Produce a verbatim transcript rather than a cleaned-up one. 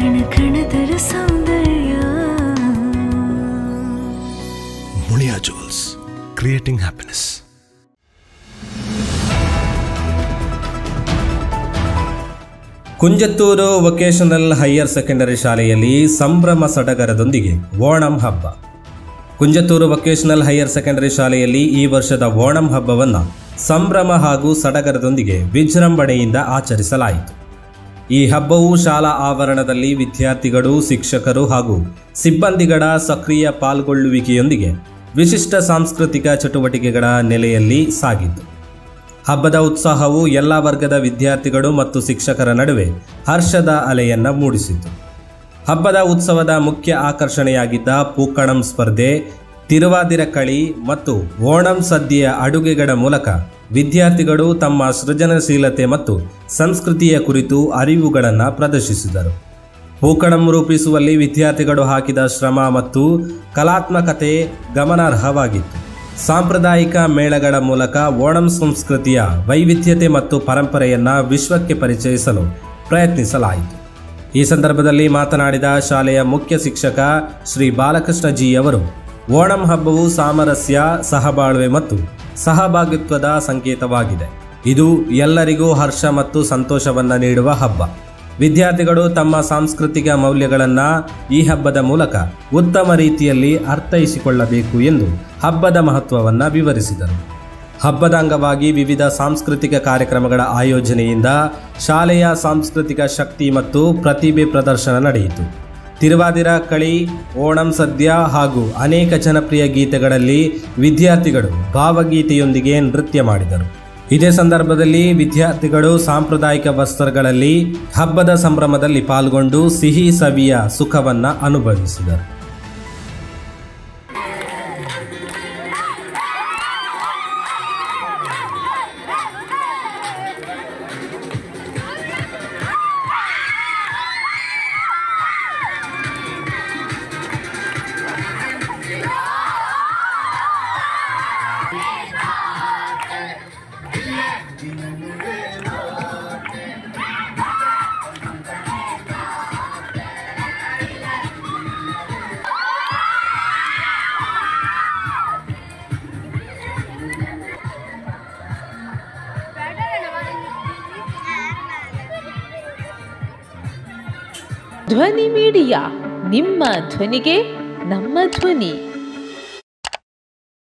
ಕಣ ಕಣದರ ಸೌಂದರ್ಯ. Muliya jewels, creating happiness. Kunjathur vocational higher secondary ಶಾಲೆಯಲ್ಲಿ ಸಂಭ್ರಮ ಸಡಗರದೊಂದಿಗೆ ಓಣಂ ಹಬ್ಬ. ಕುಂಜತ್ತೂರು ವೊಕೇಶನಲ್ ಹೈಯರ್ ಸೆಕೆಂಡರಿ ಶಾಲೆಯಲ್ಲಿ ಈ ವರ್ಷದ ಓಣಂ ಹಬ್ಬವನ್ನು ಸಂಭ್ರಮ ಹಾಗೂ ಸಡಗರದೊಂದಿಗೆ ವಿಜೃಂಭಣೆಯಿಂದ ಆಚರಿಸಲಾಯಿತು. ಈ ಹಬ್ಬವು ಶಾಲಾ ಆವರಣದಲ್ಲಿ ವಿದ್ಯಾರ್ಥಿಗಳು, ಶಿಕ್ಷಕರು ಹಾಗೂ ಸಿಬ್ಬಂದಿಗಳ ಸಕ್ರಿಯ ಪಾಲ್ಗೊಳ್ಳುವಿಕೆಯೊಂದಿಗೆ ವಿಶಿಷ್ಟ ಸಾಂಸ್ಕೃತಿಕ ಚಟುವಟಿಕೆಗಳ ನೆಲೆಯಲ್ಲಿ ಸಾಗಿತು. ಹಬ್ಬದ ಉತ್ಸಾಹವು ಎಲ್ಲ ವರ್ಗದ ವಿದ್ಯಾರ್ಥಿಗಳು ಮತ್ತು ಶಿಕ್ಷಕರ ನಡುವೆ ಹರ್ಷದ ಅಲೆಯನ್ನು ಮೂಡಿಸಿತು. ಹಬ್ಬದ ಉತ್ಸವದ ಮುಖ್ಯ ಆಕರ್ಷಣೆಯಾಗಿದ್ದ ಪೂಕಣಂ ಸ್ಪರ್ಧೆ, ತಿರುವಾದಿರ ಕಳಿ ಮತ್ತು ಓಣಂ ಸದ್ಯೆಯ ಅಡುಗೆಗಳ ಮೂಲಕ ವಿದ್ಯಾರ್ಥಿಗಳು ತಮ್ಮ ಸೃಜನಶೀಲತೆ ಮತ್ತು ಸಂಸ್ಕೃತಿಯ ಕುರಿತು ಅರಿವುಗಳನ್ನು ಪ್ರದರ್ಶಿಸಿದರು. ಪೂಕಣಂ ರೂಪಿಸುವಲ್ಲಿ ವಿದ್ಯಾರ್ಥಿಗಳು ಹಾಕಿದ ಶ್ರಮ ಮತ್ತು ಕಲಾತ್ಮಕತೆ ಗಮನಾರ್ಹವಾಗಿತ್ತು. ಸಾಂಪ್ರದಾಯಿಕ ಮೇಳಗಳ ಮೂಲಕ ಓಣಂ ಸಂಸ್ಕೃತಿಯ ವೈವಿಧ್ಯತೆ ಮತ್ತು ಪರಂಪರೆಯನ್ನು ವಿಶ್ವಕ್ಕೆ ಪರಿಚಯಿಸಲು ಪ್ರಯತ್ನಿಸಲಾಯಿತು. ಈ ಸಂದರ್ಭದಲ್ಲಿ ಮಾತನಾಡಿದ ಶಾಲೆಯ ಮುಖ್ಯ ಶಿಕ್ಷಕ ಶ್ರೀ ಬಾಲಕೃಷ್ಣ ಜಿ ಅವರು, ಓಣಂ ಹಬ್ಬವು ಸಾಮರಸ್ಯ, ಸಹಬಾಳ್ವೆ ಮತ್ತು ಸಹಭಾಗಿತ್ವದ ಸಂಕೇತವಾಗಿದೆ. ಇದು ಎಲ್ಲರಿಗೂ ಹರ್ಷ ಮತ್ತು ಸಂತೋಷವನ್ನು ನೀಡುವ ಹಬ್ಬ. ವಿದ್ಯಾರ್ಥಿಗಳು ತಮ್ಮ ಸಾಂಸ್ಕೃತಿಕ ಮೌಲ್ಯಗಳನ್ನು ಈ ಹಬ್ಬದ ಮೂಲಕ ಉತ್ತಮ ರೀತಿಯಲ್ಲಿ ಅರ್ಥೈಸಿಕೊಳ್ಳಬೇಕು ಎಂದು ಹಬ್ಬದ ಮಹತ್ವವನ್ನು ವಿವರಿಸಿದರು. ಹಬ್ಬದ ಅಂಗವಾಗಿ ವಿವಿಧ ಸಾಂಸ್ಕೃತಿಕ ಕಾರ್ಯಕ್ರಮಗಳ ಆಯೋಜನೆಯಿಂದ ಶಾಲೆಯ ಸಾಂಸ್ಕೃತಿಕ ಶಕ್ತಿ ಮತ್ತು ಪ್ರತಿಭೆ ಪ್ರದರ್ಶನ ನಡೆಯಿತು. ತಿರುವಾದಿರ ಕಳಿ, ಓಣಂ ಸದ್ಯ ಹಾಗೂ ಅನೇಕ ಜನಪ್ರಿಯ ಗೀತೆಗಳಲ್ಲಿ ವಿದ್ಯಾರ್ಥಿಗಳು ಭಾವಗೀತೆಯೊಂದಿಗೆ ನೃತ್ಯ ಮಾಡಿದರು. ಇದೇ ಸಂದರ್ಭದಲ್ಲಿ ವಿದ್ಯಾರ್ಥಿಗಳು ಸಾಂಪ್ರದಾಯಿಕ ವಸ್ತ್ರಗಳಲ್ಲಿ ಹಬ್ಬದ ಸಂಭ್ರಮದಲ್ಲಿ ಪಾಲ್ಗೊಂಡು ಸಿಹಿ ಸವಿಯ ಸುಖವನ್ನು ಅನುಭವಿಸಿದರು. ಧ್ವನಿ ಮೀಡಿಯಾ, ನಿಮ್ಮ ಧ್ವನಿಗೆ ನಮ್ಮ ಧ್ವನಿ.